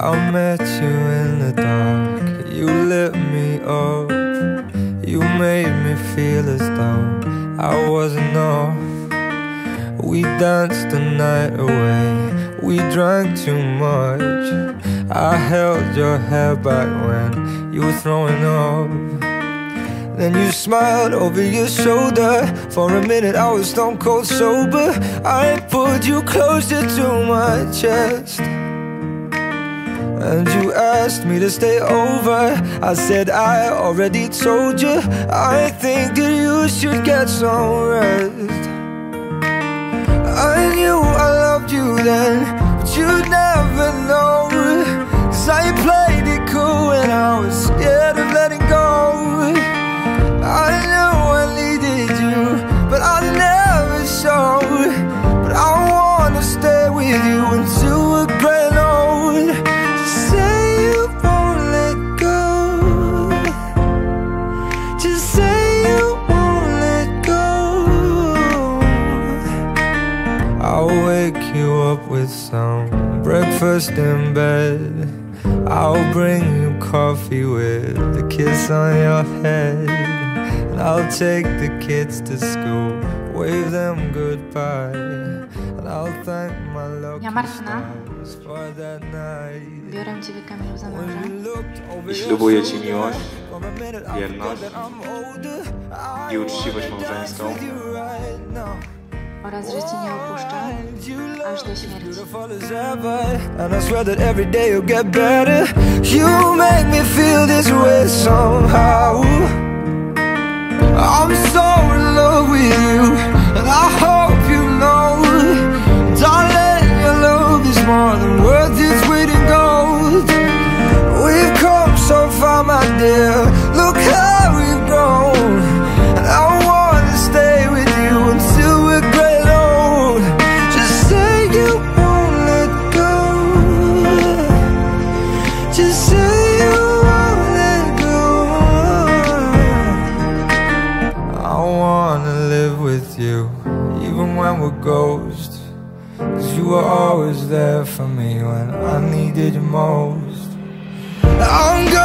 I met you in the dark, you lit me up. You made me feel as though I wasn't off. We danced the night away, we drank too much. I held your hair back when you were throwing up. Then you smiled over your shoulder. For a minute I was stone cold sober. I pulled you closer to my chest, and you asked me to stay over. I said I already told you, I think that you should get some rest. I knew I loved you then, but you'd never know. 'Cause I played it cool when I was scared of letting go. I knew I needed you, but I never showed. But I wanna stay with you until we're gray and old. Just say you won't let go. Just say you won't let go. I'll wake you up with some breakfast in bed. I'll bring you coffee with a kiss on your head. And I'll take the kids to school, wave them goodbye. And I'll thank my lucky stars for that night. Biorę Ciebie, Kamilu, za męża I ślubuję Ci miłość, wierność i uczciwość małżeńską oraz że Cię nie opuszczę aż do śmierci. And I swear that every day you'll get better. You make me feel this way somehow. I'm so in love with you, and I hope you know, darling, your love is more than worth its weight in gold. We've come so far, my dear, look how we've grown. And I wanna stay with you until we're gray and old. Just say you won't let go. Just say you won't let go. I wanna live with you, even when we're ghosts. 'Cause you were always there for me when I needed you most. I'm